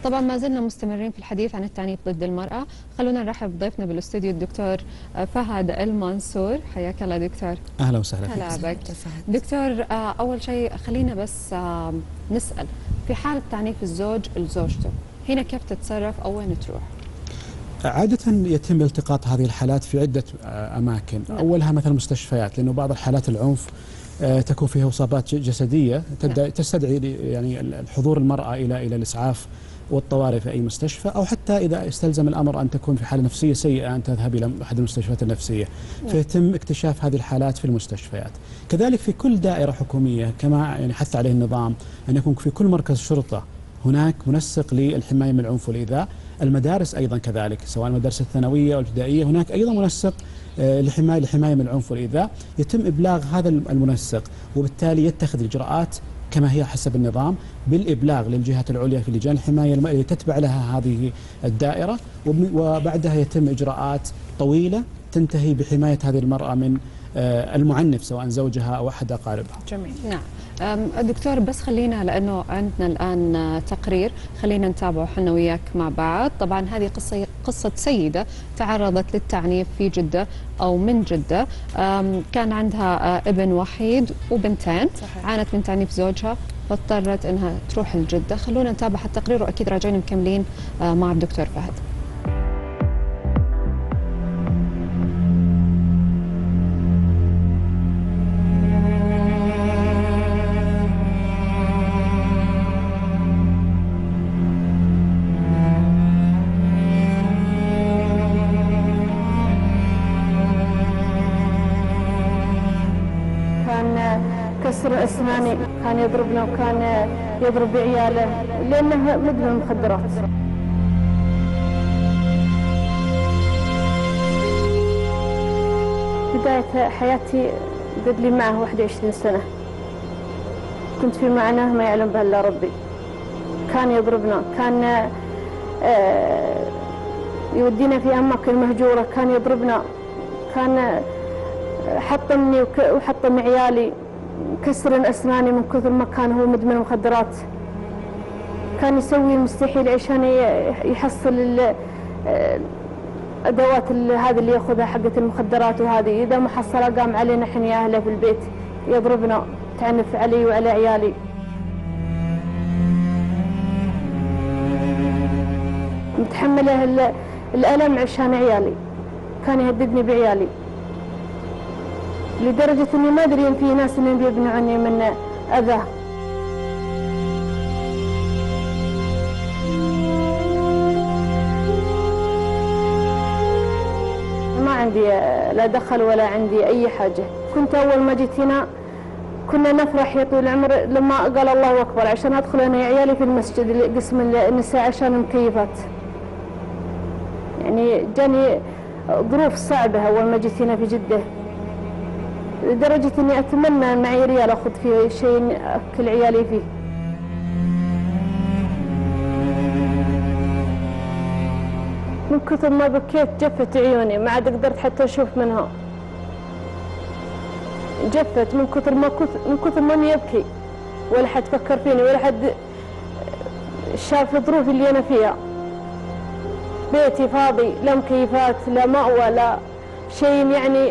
طبعا ما زلنا مستمرين في الحديث عن التعنيف ضد المرأة. خلونا نرحب بضيفنا بالاستوديو الدكتور فهد المنصور. حياك الله دكتور. أهلا وسهلا فيك. هلا بك دكتور. أول شيء خلينا بس نسأل في حالة تعنيف الزوج لزوجته، هنا كيف تتصرف أو وين تروح؟ عادة يتم التقاط هذه الحالات في عدة أماكن. أولها مثلا مستشفيات، لأنه بعض الحالات العنف تكون فيها إصابات جسدية تستدعي يعني الحضور المرأة إلى الإسعاف والطوارئ في أي مستشفى، أو حتى إذا استلزم الأمر أن تكون في حالة نفسية سيئة أن تذهب إلى أحد المستشفيات النفسية، فيتم اكتشاف هذه الحالات في المستشفيات. كذلك في كل دائرة حكومية كما يعني حث عليه النظام أن يكون في كل مركز شرطة هناك منسق للحماية من العنف والإيذاء. المدارس أيضا كذلك، سواء المدارس الثانوية والابتدائية هناك أيضا منسق للحماية من العنف والإيذاء، يتم إبلاغ هذا المنسق وبالتالي يتخذ الإجراءات كما هي حسب النظام بالإبلاغ للجهات العليا في لجان الحماية اللي تتبع لها هذه الدائرة، وبعدها يتم إجراءات طويلة تنتهي بحماية هذه المرأة من المعنف سواء زوجها أو أحد أقاربها. جميل. نعم دكتور، بس خلينا لأنه عندنا الآن تقرير خلينا نتابعه حنا وياك مع بعض. طبعا هذه قصة سيدة تعرضت للتعنيف في جدة أو من جدة. كان عندها ابن وحيد وبنتين. صحيح. عانت من تعنيف زوجها فاضطرت أنها تروح لجدة. خلونا نتابع التقرير وأكيد راجعين مكملين مع الدكتور فهد. كسر أسناني، كان يضربنا وكان يضرب عياله لأنه مدمن مخدرات. بداية حياتي قد لي معه 21 سنة، كنت في معاناة ما يعلم بها إلا ربي. كان يضربنا، كان يودينا في أماكن مهجورة، كان يضربنا، كان حطمني وحطم عيالي، كسر أسناني من كثر ما كان هو مدمن مخدرات. كان يسوي المستحيل عشان يحصل الأدوات هذه اللي ياخذها حقة المخدرات، وهذه إذا ما حصلها قام علينا احنا يا أهله في البيت يضربنا، تعنف علي وعلى عيالي. متحمله الألم عشان عيالي، كان يهددني بعيالي لدرجة اني ما ادري ان في ناس اللي بيبنوا عني من اذى. ما عندي لا دخل ولا عندي اي حاجة. كنت اول ما جيت هنا كنا نفرح يا طول العمر لما قال الله اكبر عشان ادخل انا عيالي في المسجد قسم النساء عشان المكيفات. يعني جاني ظروف صعبة اول ما جيت هنا في جدة، لدرجة اني اتمنى معي ريال اخذ فيه شيء اكل عيالي فيه. من كثر ما بكيت جفت عيوني، ما عاد قدرت حتى اشوف منها. جفت من كثر ما اني ابكي، ولا حد فكر فيني ولا حد شاف الظروف اللي انا فيها. بيتي فاضي، لا مكيفات لا مأوى لا شيء،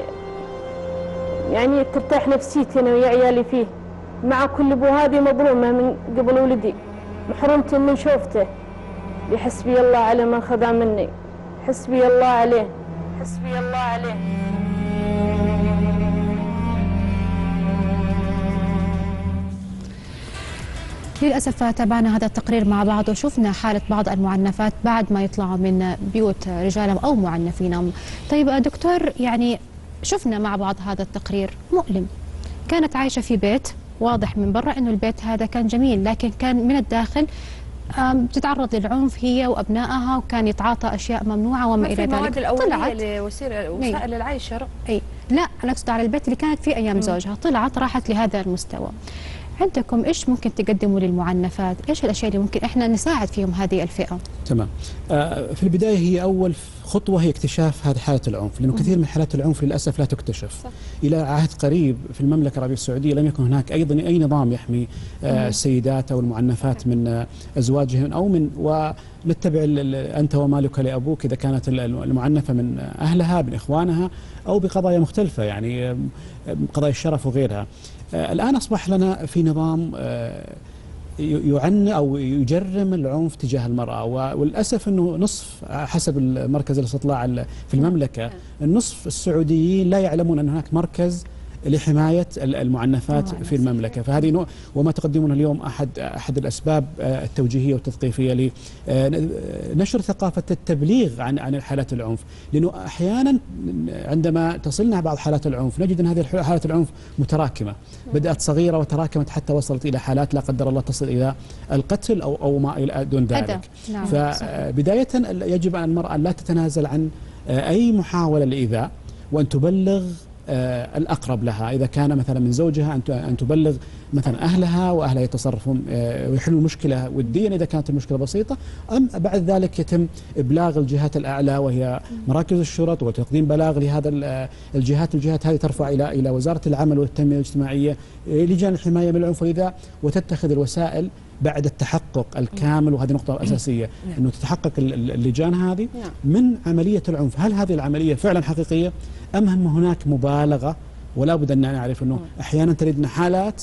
يعني ترتاح نفسيتي انا ويا عيالي فيه. مع كل ابو هذه مظلومه من قبل ولدي، محرومة من شوفته. حسبي الله على من خذا مني، حسبي الله عليه، حسبي الله عليه. للأسف تابعنا هذا التقرير مع بعض وشفنا حالة بعض المعنفات بعد ما يطلعوا من بيوت رجالهم أو معنفينهم. طيب دكتور، يعني شفنا مع بعض هذا التقرير مؤلم. كانت عايشة في بيت واضح من برا أنه البيت هذا كان جميل، لكن كان من الداخل تتعرض للعنف هي وأبنائها، وكان يتعاطى أشياء ممنوعة وما إلى ذلك. المواد الأولية لوسائل العيش. لا، أنا أقصد على البيت اللي كانت فيه أيام زوجها. طلعت راحت لهذا المستوى. عندكم ايش ممكن تقدموا للمعنفات؟ ايش الاشياء اللي ممكن احنا نساعد فيهم هذه الفئه؟ تمام. في البدايه هي اول خطوه هي اكتشاف هذه حاله العنف، لانه كثير من حالات العنف للاسف لا تكتشف. صح. الى عهد قريب في المملكه العربيه السعوديه لم يكن هناك ايضا اي نظام يحمي السيدات او المعنفات من ازواجهن او من ونتبع انت ومالك لابوك اذا كانت المعنفه من اهلها من اخوانها او بقضايا مختلفه، يعني قضايا الشرف وغيرها. الان اصبح لنا في نظام أو يجرم العنف تجاه المرأة، والأسف أنه نصف حسب المركز الاستطلاع في المملكة النصف السعوديين لا يعلمون أن هناك مركز لحماية المعنفات في المملكة. فهذه وما تقدمونه اليوم أحد الأسباب التوجيهية والتثقيفية لنشر ثقافة التبليغ عن حالات العنف، لأنه أحيانا عندما تصلنا بعض حالات العنف نجد أن هذه حالات العنف متراكمة، بدأت صغيرة وتراكمت حتى وصلت إلى حالات لا قدر الله تصل إلى القتل أو ما إلى دون ذلك. نعم. فبداية يجب أن المرأة لا تتنازل عن أي محاولة للإيذاء، وأن تبلغ الأقرب لها، إذا كان مثلا من زوجها أن تبلغ مثلا أهلها، وأهلها يتصرفون ويحلوا المشكلة وديا إذا كانت المشكلة بسيطة، أم بعد ذلك يتم إبلاغ الجهات الأعلى وهي مراكز الشرط وتقديم بلاغ لهذا الجهات هذه ترفع إلى وزارة العمل والتنمية الاجتماعية، لجان الحماية من العنف والإيذاء، وتتخذ الوسائل بعد التحقق الكامل. وهذه نقطة أساسية، أنه تتحقق اللجان هذه من عملية العنف، هل هذه العملية فعلا حقيقية أم هناك مبالغة. ولا بد أن نعرف أنه أحيانا تردنا حالات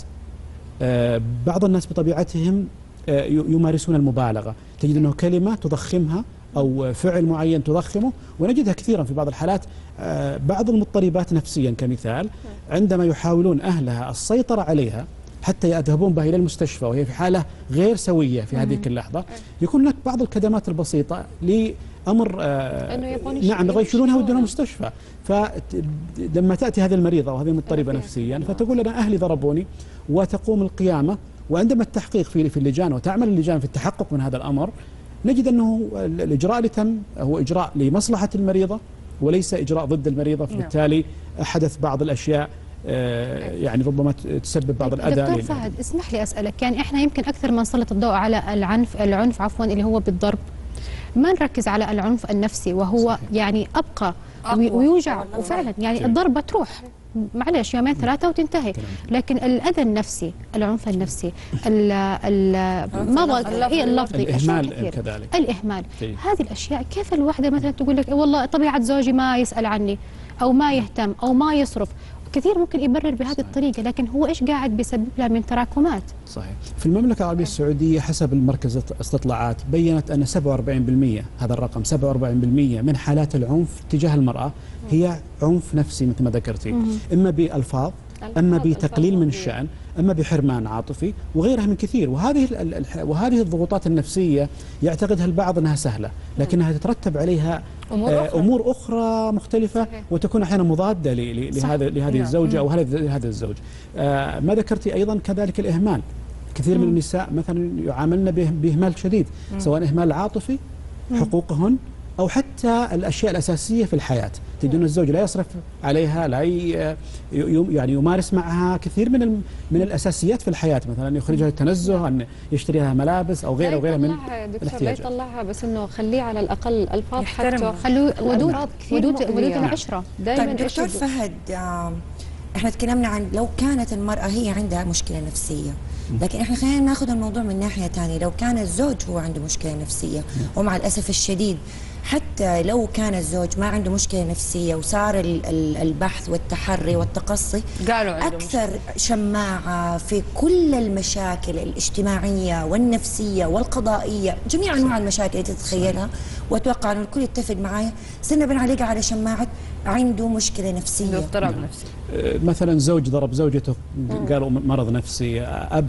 بعض الناس بطبيعتهم يمارسون المبالغة، تجد أنه كلمة تضخمها أو فعل معين تضخمه، ونجدها كثيرا في بعض الحالات. بعض المضطربات نفسيا كمثال عندما يحاولون أهلها السيطرة عليها حتى يذهبون بها إلى المستشفى وهي في حالة غير سوية في هذه اللحظة، يكون هناك بعض الكدمات البسيطة لأمر نعم يبغى يشيلونها ويدونها المستشفى. فلما تأتي هذه المريضة وهذه المضطربة نفسيا فتقول أنا أهلي ضربوني، وتقوم القيامة، وعندما التحقيق في اللجان وتعمل اللجان في التحقق من هذا الأمر، نجد أنه الإجراء اللي تم هو إجراء لمصلحة المريضة وليس إجراء ضد المريضة، فبالتالي حدث بعض الأشياء يعني ربما تسبب بعض الأذى. دكتور فهد اسمح لي أسألك، يعني إحنا يمكن أكثر ما نسلط الضوء على العنف اللي هو بالضرب، ما نركز على العنف النفسي وهو صحيح. يعني أبقى ويوجع، وفعلا يعني الضربة تروح معلش يومين ثلاثة وتنتهي، لكن الأذى النفسي، العنف النفسي، اللفظي، الإهمال كذلك، الإهمال، هذه الأشياء كيف الواحدة مثلا تقول لك والله طبيعة زوجي ما يسأل عني أو ما يهتم أو ما يصرف، كثير ممكن يبرر بهذه الطريقة، لكن هو إيش قاعد بيسبب لها من تراكمات. صحيح. في المملكة العربية السعودية حسب المركز الاستطلاعات بينت أن 47%، هذا الرقم 47% من حالات العنف تجاه المرأة هي عنف نفسي مثل ما ذكرتي، إما بألفاظ، أما بتقليل من الشأن، أما بحرمان عاطفي وغيرها من كثير. وهذه الضغوطات النفسية يعتقدها البعض أنها سهلة، لكنها تترتب عليها أمور أخرى مختلفة، وتكون أحيانا مضادة لهذه الزوجة أو لهذا الزوج. ما ذكرتي أيضا كذلك الإهمال، كثير من النساء مثلا يعاملن بإهمال شديد، سواء إهمال عاطفي حقوقهن أو حتى الأشياء الأساسية في الحياة، تجدون الزوج لا يصرف عليها، لا يعني يمارس معها كثير من الأساسيات في الحياة، مثلا يخرجها للتنزه، أن يشتري لها ملابس أو غيرها من الاحتياجات. لا يطلعها، بس إنه خليه على الأقل ألفاظ حتى خلوه ودود العشرة. طيب دكتور فهد، احنا تكلمنا عن لو كانت المرأة هي عندها مشكلة نفسية، لكن احنا خلينا ناخذ الموضوع من ناحية ثانية، لو كان الزوج هو عنده مشكلة نفسية، ومع الأسف الشديد حتى لو كان الزوج ما عنده مشكلة نفسية وصار البحث والتحري والتقصي قالوا أكثر شماعة في كل المشاكل الاجتماعية والنفسية والقضائية، جميع أنواع المشاكل اللي تتخيلها، وأتوقع أن الكل يتفق معي، صرنا بنعلق على شماعة عنده مشكلة نفسية، عنده اضطراب نفسي. مثلا زوج ضرب زوجته قالوا مرض نفسي، أب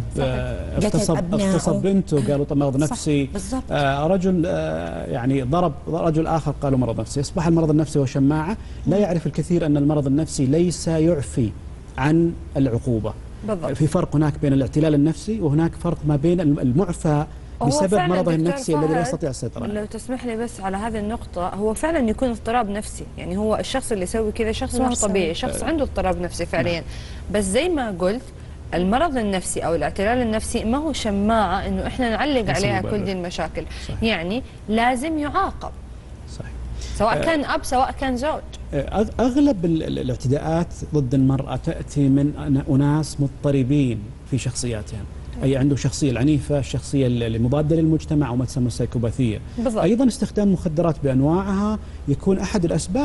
اغتصب بنته قالوا مرض نفسي، رجل يعني ضرب رجل آخر قالوا مرض نفسي. أصبح المرض النفسي هو شماعة. لا يعرف الكثير أن المرض النفسي ليس يعفي عن العقوبة. بالضبط. في فرق هناك بين الاعتلال النفسي، وهناك فرق ما بين المعفى بسبب مرضه النفسي الذي لا يستطيع السيطرة عليه. لو تسمح لي بس على هذه النقطة، هو فعلا يكون اضطراب نفسي، يعني هو الشخص اللي يسوي كذا شخص مش طبيعي، شخص عنده اضطراب نفسي فعليا. بس زي ما قلت المرض النفسي او الاعتلال النفسي ما هو شماعه انه احنا نعلق عليها كل دي المشاكل. صحيح. يعني لازم يعاقب. صحيح. سواء كان اب سواء كان زوج. اغلب الاعتداءات ضد المراه تاتي من اناس مضطربين في شخصياتهم، اي عنده شخصيه العنيفه، الشخصيه المضاده للمجتمع، او ما تسمى السيكوباثيه. بالضبط. ايضا استخدام المخدرات بانواعها يكون احد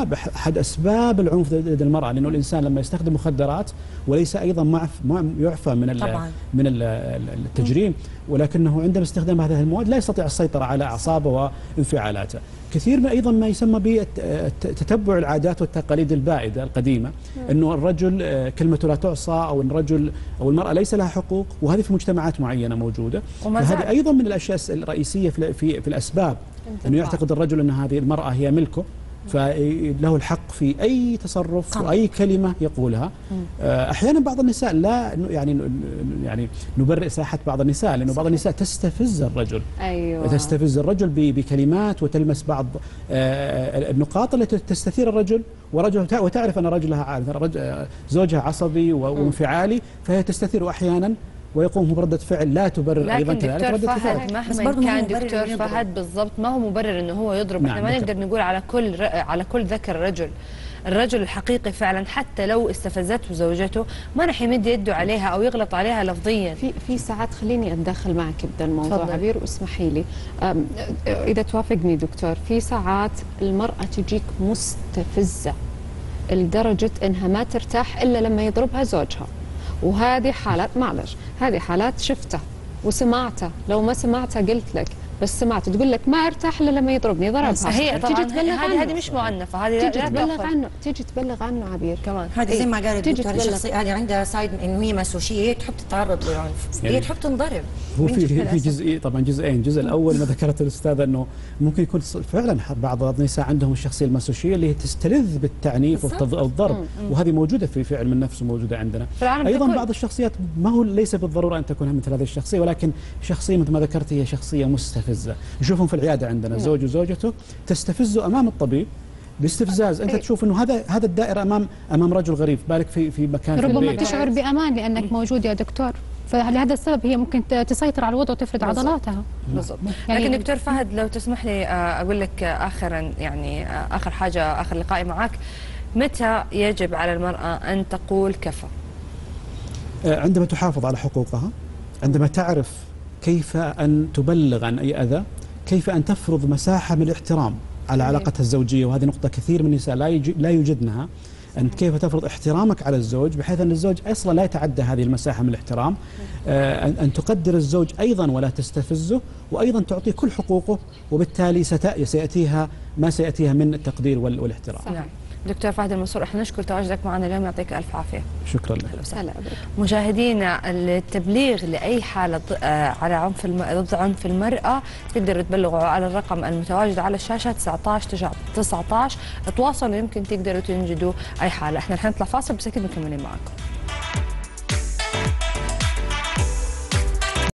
اسباب العنف ضد المراه، لانه الانسان لما يستخدم مخدرات وليس ايضا يعفى من التجريم، ولكنه عندما استخدام هذه المواد لا يستطيع السيطره على اعصابه وانفعالاته. كثير من ايضا ما يسمى بتتبع العادات والتقاليد البائده القديمه، انه الرجل كلمته لا تعصى، او الرجل او المراه ليس لها حقوق، وهذه في مجتمعات معينه موجوده. وهذه ايضا من الاشياء الرئيسيه في الاسباب، انه يعتقد الرجل ان هذه المراه هي ملكه، فله الحق في اي تصرف واي كلمه يقولها. احيانا بعض النساء لا يعني نبرئ ساحه بعض النساء، لانه بعض النساء تستفز الرجل. ايوه، تستفز الرجل بكلمات، وتلمس بعض النقاط التي تستثير الرجل، وتعرف ان زوجها عصبي وانفعالي، فهي تستثير احيانا ويقوم هو بردة فعل لا تبرر ايضا كذلك ردة الفعل. مهما كان دكتور فهد بالضبط ما هو مبرر انه هو يضرب. احنا ما نقدر نقول على كل ذكر الرجل الحقيقي فعلا حتى لو استفزته زوجته ما راح يمد يده عليها او يغلط عليها لفظيا. في ساعات خليني اتدخل معك بهذا الموضوع عبير، واسمحي لي اذا توافقني دكتور، في ساعات المراه تجيك مستفزه لدرجه انها ما ترتاح الا لما يضربها زوجها، وهذه حالات معلش، هذه حالات شفتها وسمعتها، لو ما سمعتها قلت لك، بس سمعت تقول لك ما ارتاح الا لما يضربني ضربها. هي طبعا هذه مش مؤنفه، هذه تيجي تبلغ عنه عبير كمان. هذه زي ما قالت الدكتوره الشخصيه هذه عندها سايد انه هي مسوشيه، تحب تتعرض للعنف، هي تحب تنضرب. هو في جزئين طبعا، جزئين. الجزء الاول ما ذكرته الاستاذه انه ممكن يكون فعلا بعض النساء عندهم الشخصيه المسوشيه اللي هي تستلذ بالتعنيف والضرب، وهذه موجوده في علم النفس وموجوده عندنا. ايضا بعض الشخصيات ما هو ليس بالضروره ان تكون مثل هذه الشخصيه، ولكن شخصيه مثل ما ذكرت هي شخصيه مستفزه. نشوفهم في العياده عندنا زوج وزوجته تستفزه امام الطبيب باستفزاز، انت تشوف انه هذا الدائره امام رجل غريب، بالك في مكان ربما تشعر بامان لانك موجود يا دكتور، فلهذا السبب هي ممكن تسيطر على الوضع وتفرض عضلاتها. بالضبط. لكن دكتور فهد لو تسمح لي اقول لك اخر حاجه، اخر لقائي معك، متى يجب على المراه ان تقول كفى؟ عندما تحافظ على حقوقها، عندما تعرف كيف ان تبلغ عن اي اذى، كيف ان تفرض مساحه من الاحترام على علاقتها الزوجيه، وهذه نقطه كثير من النساء لا يوجدنها. أن كيف تفرض احترامك على الزوج بحيث أن الزوج أصلا لا يتعدى هذه المساحة من الاحترام، أن تقدر الزوج أيضا ولا تستفزه، وأيضا تعطيه كل حقوقه، وبالتالي سيأتيها ما سيأتيها من التقدير والاحترام. صحيح. دكتور فهد المنصور، احنا نشكر تواجدك معنا اليوم، يعطيك الف عافيه. شكرا لك. مشاهدينا، التبليغ لاي حاله على ضد عنف المراه تقدروا تبلغوا على الرقم المتواجد على الشاشه 19 19. تواصلوا، يمكن تقدروا تنجدوا اي حاله. احنا رح نطلع فاصل بس اكيد مكملين معكم.